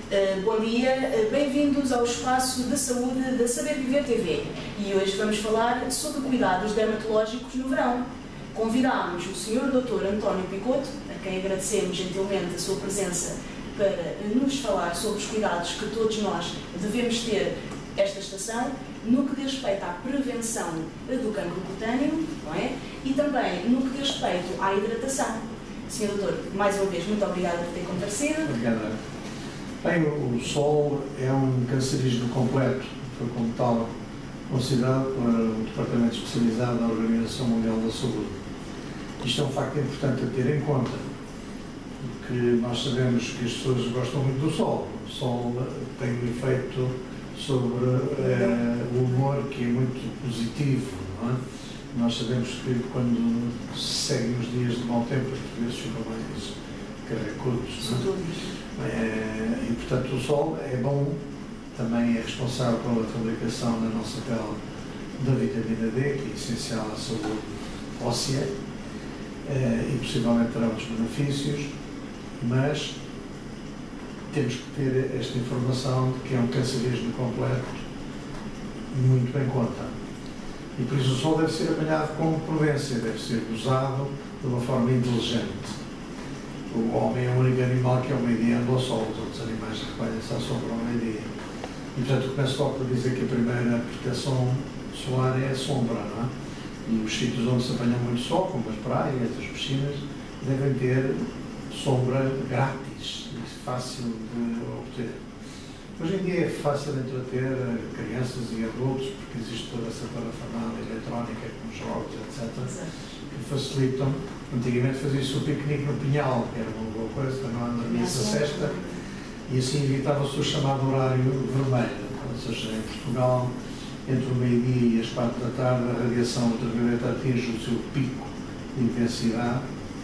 Bom dia, bem-vindos ao espaço de saúde da Saber Viver TV e hoje vamos falar sobre cuidados dermatológicos no verão. Convidámos o Sr. Dr. António Picotto, a quem agradecemos gentilmente a sua presença para nos falar sobre os cuidados que todos nós devemos ter esta estação no que diz respeito à prevenção do cancro cutâneo, não é? E também no que diz respeito à hidratação. Sr. Doutor, mais uma vez, muito obrigada por ter comparecido. Obrigado. Bem, o sol é um cancerígeno completo, foi como tal considerado por um departamento especializado da Organização Mundial da Saúde. Isto é um facto importante a ter em conta, porque nós sabemos que as pessoas gostam muito do sol. O sol tem um efeito sobre o humor que é muito positivo, não é? Nós sabemos que quando se seguem os dias de mau tempo, os portugueses ficam mais carracudos, e portanto o sol é bom, também é responsável pela fabricação na nossa pele da vitamina D, que é essencial à saúde óssea, e possivelmente terá outros benefícios, mas temos que ter esta informação de que é um cancerígeno completo muito em conta. E por isso o sol deve ser apanhado com prudência, deve ser usado de uma forma inteligente. O homem é o único animal que ao meio-dia anda ao sol, os outros animais recolhem-se à sombra ao meio-dia. E portanto começo logo por dizer que a primeira proteção solar é a sombra, não é? E os sítios onde se apanha muito sol, como as praias, as piscinas, devem ter sombra grátis e fácil de obter. Hoje em dia é fácil entreter crianças e adultos, porque existe toda essa parafernália eletrónica, com jogos, etc., que facilitam. Antigamente fazia-se o piquenique no pinhal, que era uma boa coisa, para não dormir-se a sesta, e assim evitava-se o chamado horário vermelho. Ou seja, em Portugal, entre o meio-dia e as 4 da tarde, a radiação ultravioleta atinge o seu pico de intensidade,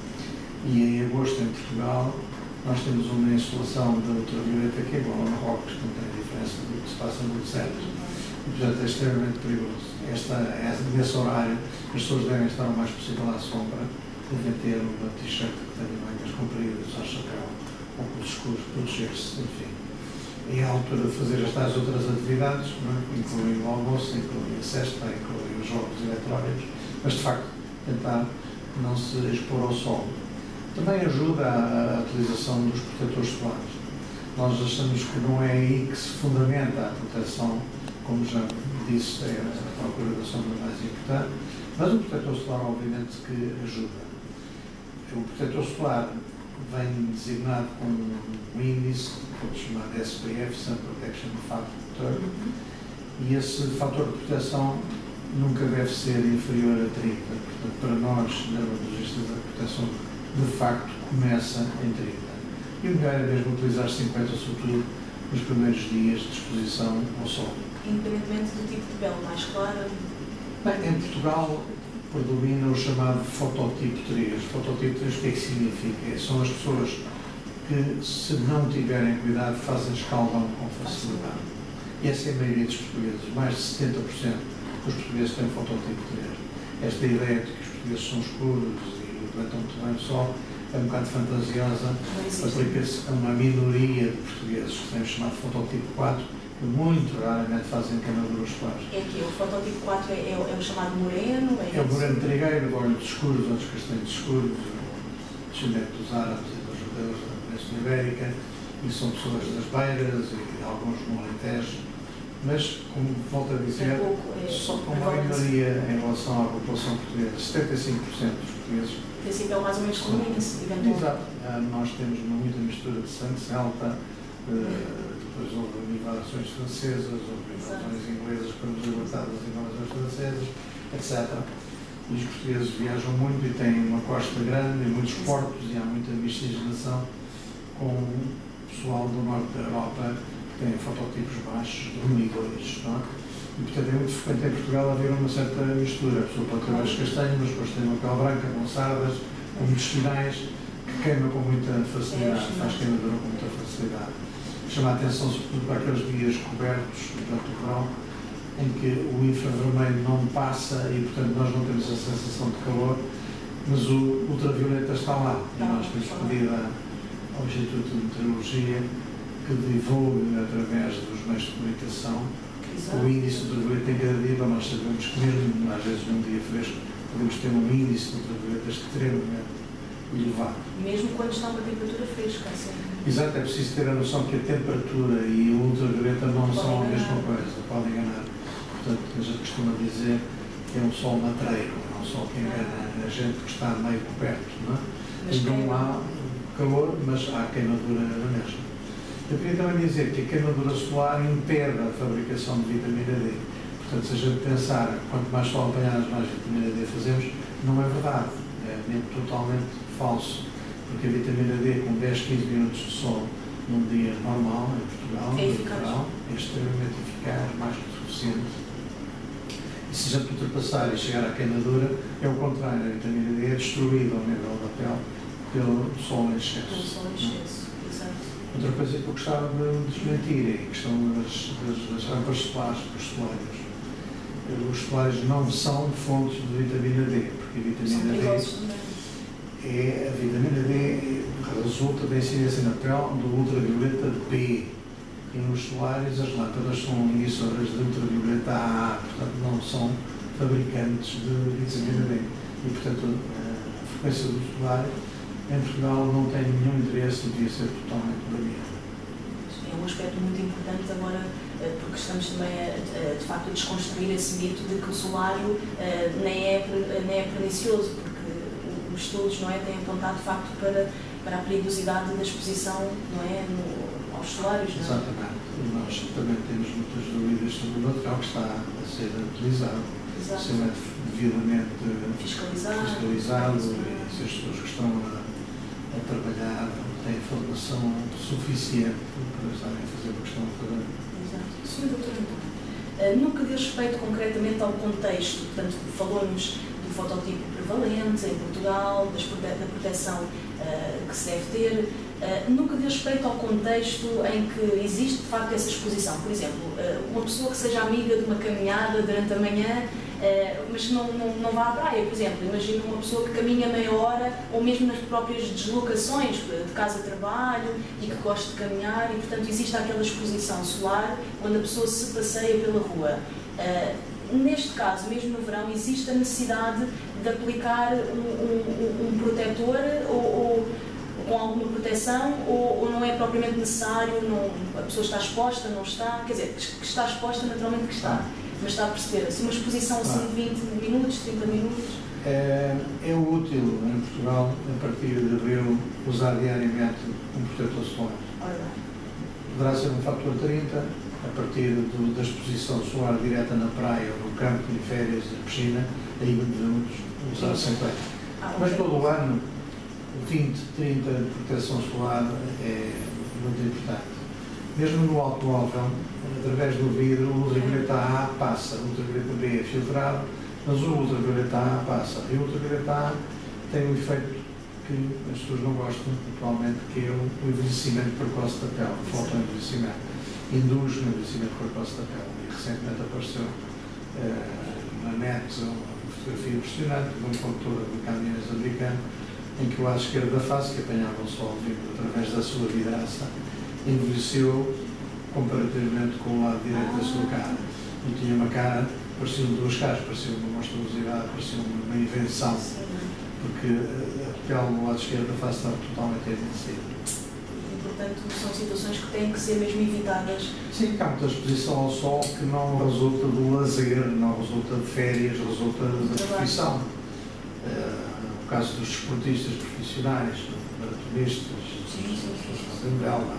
e em agosto, em Portugal, nós temos uma insolação da ultravioleta que é igual ao Marrocos, que não tem diferença do que se passa no deserto. E, portanto, é extremamente perigoso. Nesse horário, as pessoas devem estar o mais possível à sombra, devem ter uma t-shirt que tenha mangas compridas, ao chapéu, óculos escuros, proteger-se, enfim. É a altura de fazer as tais outras atividades, incluindo o almoço, incluindo a cesta, incluindo os jogos eletrónicos, mas, de facto, tentar não se expor ao sol. Também ajuda a utilização dos protetores solares. Nós achamos que não é aí que se fundamenta a proteção, como já disse, é a procura da sombra mais importante, mas o protetor solar obviamente que ajuda. O protetor solar vem designado com um índice, chamado SPF, Sun Protection Factor, e esse fator de proteção nunca deve ser inferior a 30. Portanto, para nós, dermatologistas, a proteção de facto começa em 30. E o melhor é mesmo utilizar 50, sobretudo nos primeiros dias de exposição ao sol. Independentemente do tipo de pele, mais clara? Bem, em Portugal predomina o chamado fototipo 3. Fototipo 3 o que é que significa? São as pessoas que, se não tiverem cuidado, fazem escaldão com facilidade. E essa é a maioria dos portugueses. Mais de 70% dos portugueses têm fototipo 3. Esta ideia de que os portugueses são escuros aguentam muito bem o sol, é um bocado fantasiosa, aplica-se a uma minoria de portugueses que têm o chamado fototipo 4, que muito raramente fazem queimaduras solares. É que o fototipo 4 é o chamado moreno? É o moreno trigueiro, de olhos escuros, olhos castanhos escuros, descendente dos árabes e dos judeus da Península Ibérica, e são pessoas das beiras e alguns no Alentejo, mas, como volto a dizer, só com uma minoria em relação à população portuguesa. 75% dos portugueses que assim pelo mais ou menos comum-se, eventualmente. Exato. Nós temos muita mistura de sangue celta, depois houve migrações francesas, houve migrações inglesas para nos libertar das invasões francesas, etc. E os portugueses viajam muito e têm uma costa grande e muitos portos e há muita miscigenação com o pessoal do norte da Europa que tem fototipos baixos, dormidores, não é? E, portanto, é muito frequente em Portugal haver uma certa mistura. A pessoa pode ter olhos castanhos, mas depois tem uma pele branca, com sardas, com muitos sinais, que queima com muita facilidade, faz queimadura com muita facilidade. Chama a atenção, sobretudo, para aqueles dias cobertos durante o verão, em que o infravermelho não passa e, portanto, nós não temos a sensação de calor, mas o ultravioleta está lá. E nós temos pedido ao Instituto de Meteorologia que divulgue através dos meios de comunicação. Exato. O índice de ultravioleta em cada dia, nós sabemos que mesmo às vezes num dia fresco podemos ter um índice de ultravioleta extremamente elevado. Mesmo quando está uma temperatura fresca, assim. Exato, é preciso ter a noção que a temperatura e o ultravioleta não são a mesma coisa, podem enganar. Portanto, a gente costuma dizer que é um sol matreiro, é um sol que engana a gente que está meio coberto, não é? Mas não há calor, mas há queimadura na mesma. Eu queria também dizer que a queimadura solar impede a fabricação de vitamina D. Portanto, se a gente pensar que quanto mais sol apanharmos, mais vitamina D fazemos, não é verdade. É mesmo totalmente falso. Porque a vitamina D, com 10, 15 minutos de sol num dia normal, em Portugal, é extremamente eficaz, mais que suficiente. E se a gente ultrapassar e chegar à queimadura, é o contrário. A vitamina D é destruída ao nível da pele pelo sol em excesso. Pelo sol em excesso, exato. Outra coisa que eu gostava de desmentir é a questão das rampas solares, dos solários. Os solários não são fontes de vitamina D, porque a vitamina D resulta da incidência na pele do ultravioleta B. E nos solares as lâmpadas são emissoras de ultravioleta A, portanto não são fabricantes de vitamina D. E portanto a frequência do solar em Portugal não tem nenhum interesse e devia ser totalmente premiado. É um aspecto muito importante agora, porque estamos também de facto a desconstruir esse mito de que o solário nem é pernicioso, porque os estudos, não é, têm apontado de facto para a perigosidade da exposição, não é, aos solários. Não é? Exatamente. E nós também temos muitas dúvidas sobre o material que está a ser utilizado. Exato. Se ele é devidamente fiscalizado e se as pessoas que estão a trabalhar têm formação suficiente para estarem a fazer o que estão a fazer. Exato. Sr. Dr. António, nunca deu respeito concretamente ao contexto, portanto, falou-nos do fototipo prevalente em Portugal, da proteção que se deve ter, nunca deu respeito ao contexto em que existe de facto essa exposição. Por exemplo, uma pessoa que seja amiga de uma caminhada durante a manhã, mas que não vá à praia, por exemplo. Imagina uma pessoa que caminha meia hora, ou mesmo nas próprias deslocações de casa a trabalho e que gosta de caminhar e, portanto, existe aquela exposição solar quando a pessoa se passeia pela rua. Neste caso, mesmo no verão, existe a necessidade de aplicar um protetor ou com alguma proteção, ou não é propriamente necessário, a pessoa está exposta, não está, quer dizer, que está exposta naturalmente que está, mas está a perceber, assim, uma exposição assim, de 20 minutos, 30 minutos. É útil em Portugal, a partir de abril, usar diariamente um protetor solar. Deverá ser um fator 30, a partir da exposição solar direta na praia, ou no campo, em férias, na piscina, aí devemos usar sempre. Mas todo o ano, 20, 30 de proteção solar é muito importante. Mesmo no automóvel, através do vidro, o ultravioleta A passa, o ultravioleta B é filtrado, mas o ultravioleta A passa. E o ultravioleta A tem um efeito que as pessoas não gostam atualmente, que é o envelhecimento precoce da pele, o fotoenvelhecimento. Induz no envelhecimento precoce da pele. E recentemente apareceu na net uma fotografia impressionante de um condutor de caminhões americano, em que o lado esquerdo da face, que apanhava o sol vindo através da sua vidraça, envelheceu comparativamente com o lado direito da sua cara. E tinha uma cara, pareciam duas caras, parecia uma monstruosidade, parecia uma invenção, porque a pele no lado esquerdo da face estava totalmente envelhecida. E, portanto, são situações que têm que ser mesmo evitadas. Sim, há muita exposição ao sol que não resulta do lazer, não resulta de férias, resulta da profissão. No caso dos esportistas profissionais, maratonistas, pessoas que fazem vela,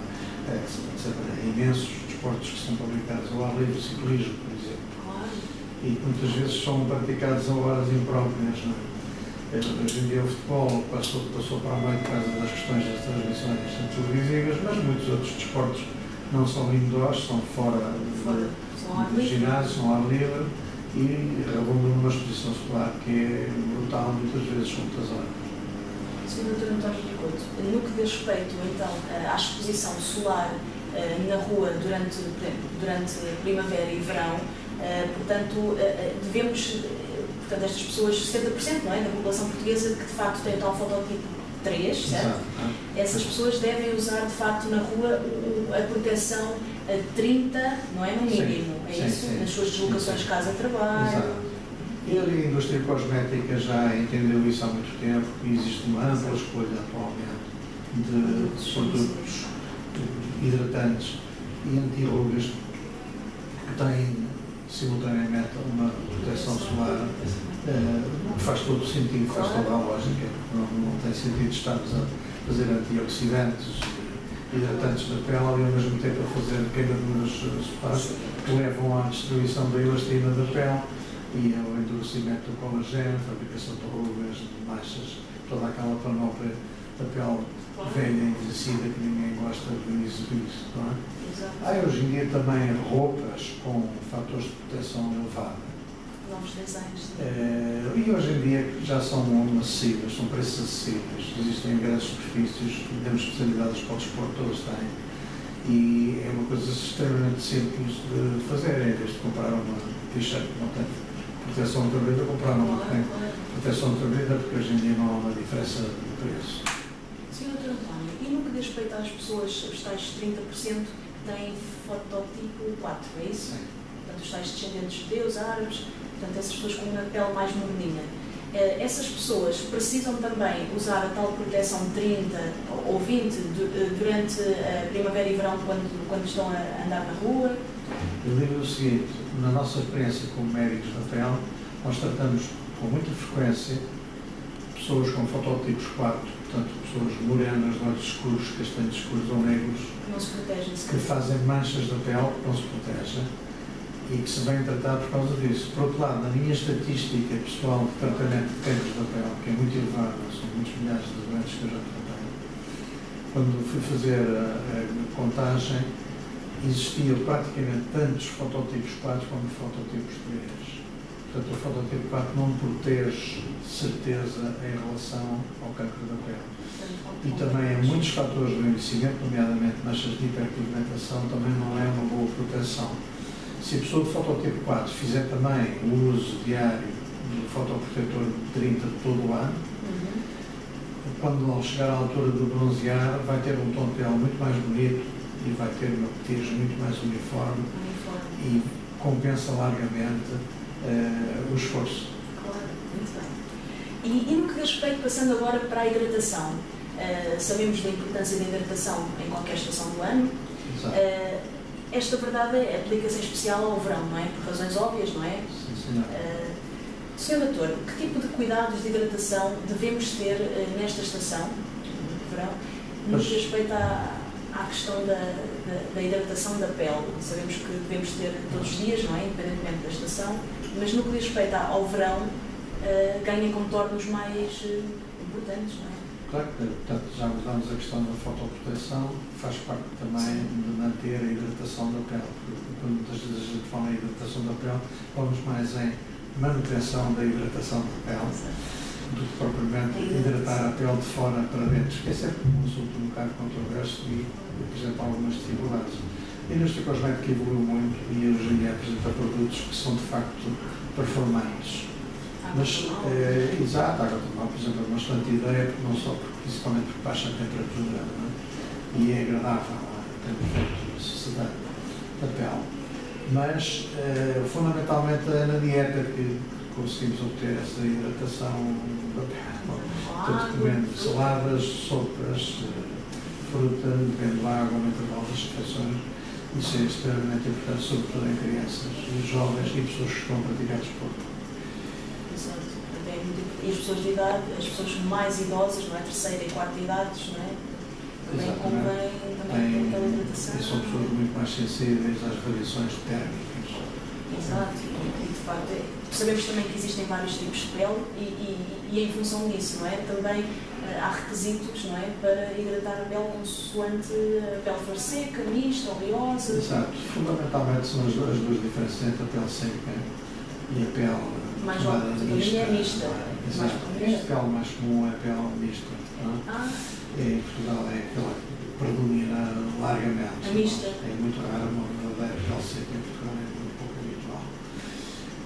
imensos desportos que são praticados ao ar livre, ciclismo, por exemplo. E muitas vezes são praticados a horas impróprias. Hoje em dia o futebol passou para a noite por causa das questões das transmissões televisivas, mas muitos outros desportos não são indoors, são fora do ginásio, são ao ar livre e abundam numa exposição solar que é brutal, muitas vezes muitas horas. Sr. Dr. António Picoto, no que diz respeito então à exposição solar na rua durante primavera e verão, portanto, devemos, estas pessoas, 60%, não é, da população portuguesa que de facto tem tal fototipo 3, certo? Exato. Essas pessoas devem usar, de facto, na rua a proteção a 30, não é? No mínimo, é sim, isso? sim. Nas suas deslocações de casa-trabalho. Exato. E a indústria cosmética já entendeu isso há muito tempo e existe uma ampla escolha atualmente de produtos hidratantes e anti-rugas que têm simultaneamente uma proteção solar, que faz todo o sentido, faz toda a lógica. Não tem sentido estarmos a fazer antioxidantes, hidratantes da pele e ao mesmo tempo a fazer queimaduras solares que levam à destruição da elastina da pele e ao endurecimento do colagênio, fabricação de rugas, de manchas, toda aquela panóplia da pele velha, envelhecida, que ninguém gosta de exibir, não é? Há hoje em dia também roupas com fatores de proteção elevada. Novos desenhos. E hoje em dia já são acessíveis, são preços acessíveis. Existem grandes superfícies, temos especializadas para o desporto, todos têm. E é uma coisa extremamente simples de fazer, em vez de comprar uma t-shirt que não tem proteção ultravioleta, comprar uma que tem proteção ultravioleta, porque hoje em dia não há uma diferença de preço. Sr. Dr. António, e no que diz respeito às pessoas, os tais 30% têm fototipo 4, é isso? Sim. Portanto, os tais descendentes de judeus, árabes, portanto, essas pessoas com uma pele mais moreninha. Essas pessoas precisam também usar a tal proteção 30 ou 20 durante a primavera e verão, quando estão a andar na rua? Eu digo o seguinte, na nossa experiência como médicos da pele, nós tratamos com muita frequência pessoas com fototipos 4, portanto, pessoas morenas, de olhos escuros, castanhos escuros ou negros, não se protegem, que fazem manchas da pele, que não se protegem, e que se vêm tratar por causa disso. Por outro lado, na minha estatística pessoal de tratamento de cancros da pele, que é muito elevada, são muitos milhares de doentes que eu já tratei, quando fui fazer a contagem, existiam praticamente tantos fototipos 4 como fototipos 3. Portanto, o fototipo 4 não protege certeza em relação ao cancro da pele. E também há muitos fatores do envelhecimento, nomeadamente manchas de hiperpigmentação, também não é uma boa proteção. Se a pessoa de fototipo 4 fizer também o uso diário do fotoprotetor de 30 todo o ano, quando ao chegar à altura do bronzear, vai ter um tom de pele muito mais bonito e vai ter uma tez muito mais uniforme e compensa largamente o esforço. Claro, muito bem. E no que diz respeito, passando agora para a hidratação, sabemos da importância da hidratação em qualquer estação do ano. Esta verdade aplica-se em especial ao verão, não é? Por razões óbvias, não é? Sim, senhor. Sr. Doutor, que tipo de cuidados de hidratação devemos ter nesta estação, de verão, no que respeito à questão da hidratação da pele? Sabemos que devemos ter todos os dias, não é? Independentemente da estação, mas no que diz respeito ao verão, ganha contornos mais importantes, não é? Claro que, portanto, já abordámos a questão da fotoproteção, faz parte também de manter a hidratação da pele, porque quando muitas vezes a gente fala em hidratação da pele, vamos mais em manutenção da hidratação da pele, do que propriamente hidratar a pele de fora para dentro, que é sempre um assunto um bocado controverso e apresenta algumas dificuldades. A indústria cosmética evoluiu muito e hoje em dia apresenta produtos que são de facto performantes. Mas, exato, a água termal, por exemplo, é uma excelente ideia, não só principalmente porque baixa a temperatura, não é? E é agradável, tem efeito de sociedade da pele. Mas, fundamentalmente, é na dieta que conseguimos obter essa hidratação da pele. Portanto, comendo saladas, sopas, fruta, bebendo água no intervalo das refeições. Isso é extremamente importante, sobretudo em crianças e jovens e pessoas que estão a praticar desporto. E as pessoas de idade, as pessoas mais idosas, não é? Terceira e quarta idades, não é? Também convém ter aquela hidratação. E são pessoas muito mais sensíveis às variações térmicas. Exato, e de facto sabemos também que existem vários tipos de pele e em função disso, não é? Também há requisitos, não é? Para hidratar a pele consoante a pele for seca, mista, oleosa. Exato, fundamentalmente são as duas diferenças entre a pele seca e a pele mais mista. É mista. Exato. A pele mais comum é a pele mista. Em Portugal é aquela que predomina largamente. A mista. É muito raro uma verdadeira pele seca em Portugal, é muito pouco habitual.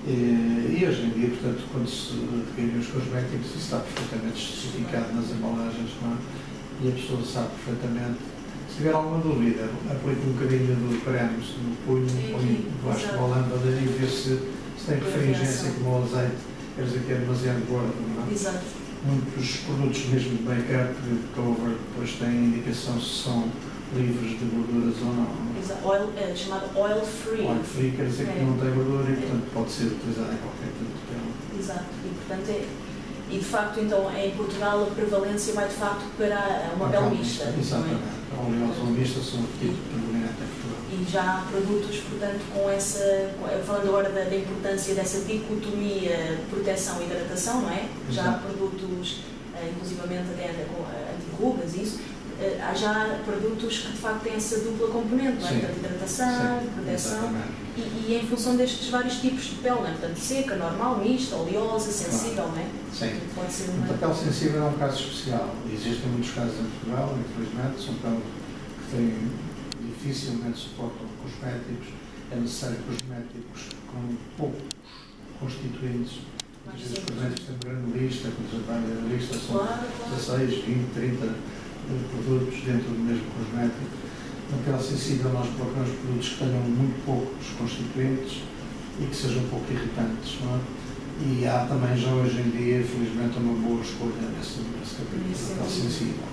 E hoje em dia, portanto, quando se adquirem os cosméticos, isso está perfeitamente justificado nas embalagens, não é? E a pessoa sabe perfeitamente. Se tiver alguma dúvida, aplique um bocadinho do creme no punho, põe debaixo de uma lâmpada e vê se tem refringência como o azeite, quer dizer que é demasiado gordo, não é? Exato. Muitos produtos mesmo de make-up, de cover, depois têm indicação se são livres de gorduras ou não. Exato. Chamado oil free. Oil free quer dizer que não tem gordura e, portanto, pode ser utilizado em qualquer tipo de pele. Exato. E, portanto, e de facto, então, em Portugal, a prevalência vai de facto para uma pele mista. Exatamente. A oleosa ou mista são o tipo predominante em Portugal. E já há produtos, portanto, com essa, falando agora da importância dessa dicotomia proteção e hidratação, não é? Já há produtos, inclusivamente até com anti-rugas e isso, há já produtos que de facto têm essa dupla componente, não é? Portanto, hidratação, proteção, e em função destes vários tipos de pele, não é? Portanto, seca, normal, mista, oleosa, sensível, não é? Sim. Pode ser A pele sensível é um caso especial. Existem muitos casos em Portugal, infelizmente, são peles que têm dificilmente suportam cosméticos, é necessário cosméticos com poucos constituintes. Muitas vezes os cosméticos têm uma grande lista, quando a gente vai ler a lista, são 16, 20, 30 produtos dentro do mesmo cosmético. Na pele sensível nós procuramos produtos que tenham muito poucos constituintes e que sejam pouco irritantes, não é? E há também já hoje em dia, felizmente, uma boa escolha nesse capítulo da pele sensível.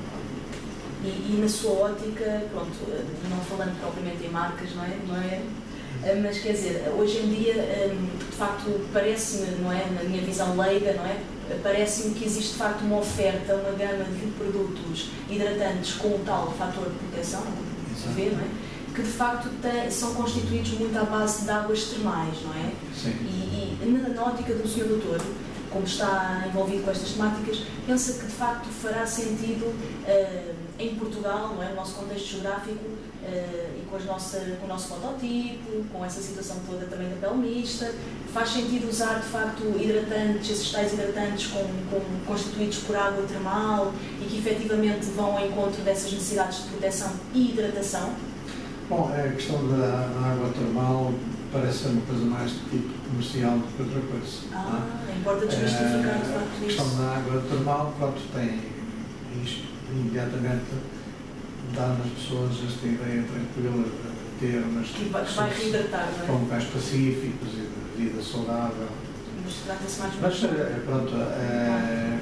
E na sua ótica, pronto, não falando propriamente em marcas, não é? Mas quer dizer, hoje em dia, de facto, parece-me, não é? Na minha visão leiga, não é? Parece-me que existe de facto uma oferta, uma gama de produtos hidratantes com o tal fator de proteção, não é? Que de facto são constituídos muito à base de águas termais, não é? Sim. E na ótica do Sr. Doutor, como está envolvido com estas temáticas, pensa que de facto fará sentido em Portugal, não é? No nosso contexto geográfico e com o nosso fototipo, com essa situação toda também da pele mista, faz sentido usar de facto hidratantes, esses tais hidratantes constituídos por água termal e que efetivamente vão ao encontro dessas necessidades de proteção e hidratação? Bom, a questão da água termal parece ser uma coisa mais de tipo comercial do que outra coisa. Importa desmistificar de facto isso. A questão da água termal, pronto, tem isto imediatamente dá nas pessoas esta ideia tranquila de ter umas que vai reidratar, não é? Com locais pacíficos e de vida saudável. Mas trata-se mais Mas pronto, é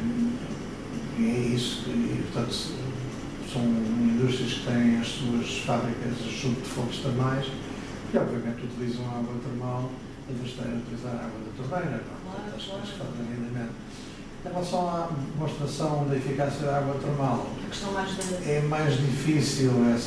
isso, e portanto são indústrias que têm as suas fábricas junto de fontes termais e obviamente utilizam a água termal em vez de utilizar a água da torneira, acho que fazem lindamente. Em relação à demonstração da eficácia da água termal, é mais difícil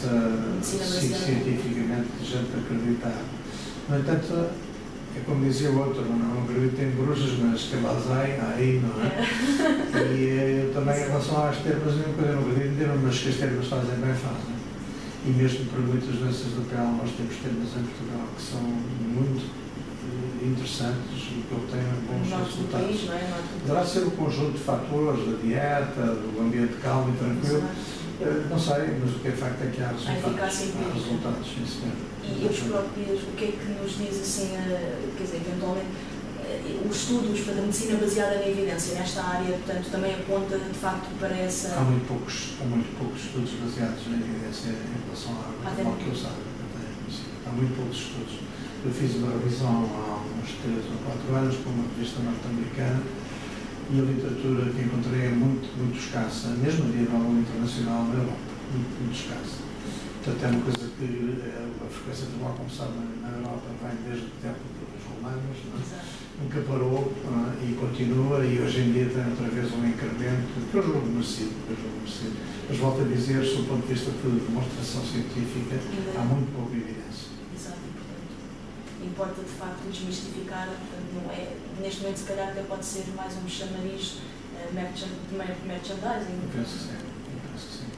cientificamente a gente acreditar. No entanto, é como dizia o outro, não acredito em bruxas, mas que elas aí, não é? E também em relação às termas, eu não acredito em termas, mas que as termas fazem bem, fazem. E mesmo para muitas doenças da pele, nós temos termas em Portugal que são muito interessantes e que obtêm bons resultados. Deverá ser o conjunto de fatores, da dieta, do ambiente calmo e tranquilo. Não sei, mas o que é facto é que há resultados. E os próprios, o que é que nos diz assim, quer dizer, eventualmente, os estudos para a medicina baseada na evidência nesta área, portanto, também aponta de facto para essa... Há muito poucos estudos baseados na evidência em relação à água, que eu saiba. Há muito poucos estudos. Eu fiz uma revisão há uns 3 ou 4 anos para uma revista norte-americana e a literatura que encontrei é muito escassa, mesmo a nível internacional na Europa, muito escassa. Portanto, é uma coisa que a frequência de como sabe, na Europa vem desde o tempo dos romanos, nunca parou e continua, e hoje em dia tem outra vez um incremento, que eu julgo merecido. Mas volto a dizer, sob o ponto de vista de demonstração científica, há muito pouca evidência. Importa de facto desmistificar, portanto, não é, neste momento se calhar até pode ser mais um chamariz de merchandising. Eu penso que sim.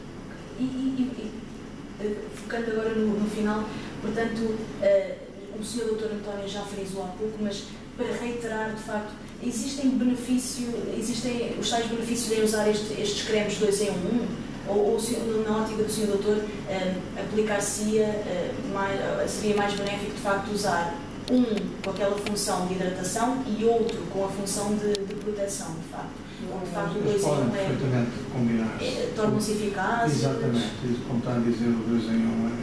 E focando agora no final, portanto, o Sr. Dr. António já frisou há pouco, mas para reiterar, de facto, existem os tais benefícios em usar estes cremes 2 em 1? Ou na ótica do Sr. Doutor, aplicar-se-ia, seria mais benéfico de facto usar um com aquela função de hidratação e outro com a função de proteção, de facto. De facto, o 2 podem em 1 perfeitamente combinar-se. tornam-se eficazes. Exatamente, como está a dizer, o 2 em 1